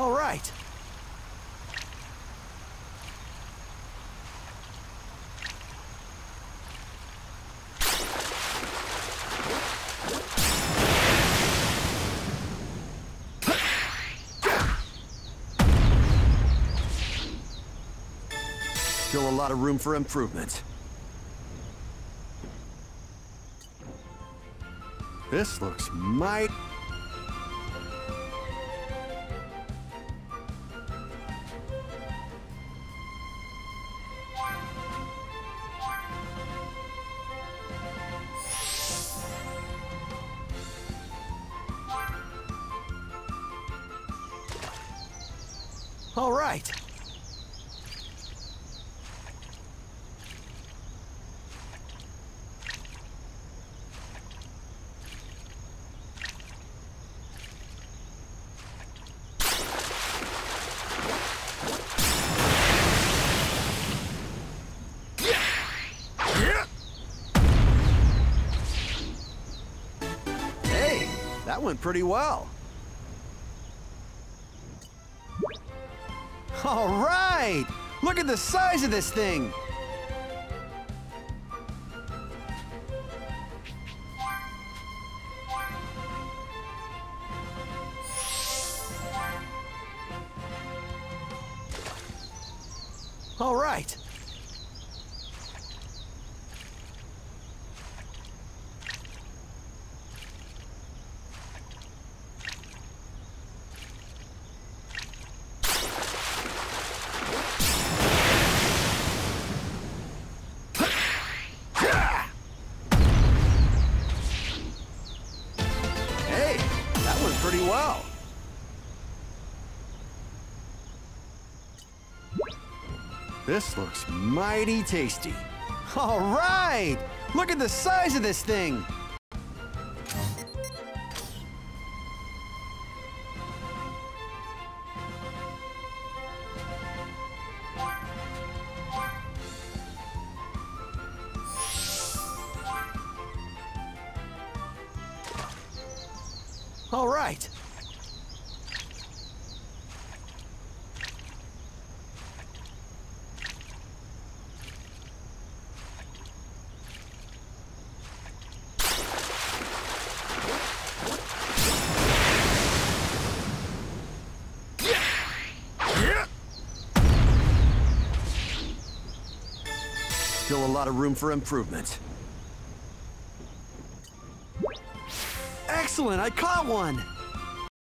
All right. Still a lot of room for improvement. This looks mighty... All right. Hey, that went pretty well. All right! Look at the size of this thing! All right. Hey, that went pretty well. This looks mighty tasty. All right! Look at the size of this thing! All right. Still a lot of room for improvement. Excellent, I caught one!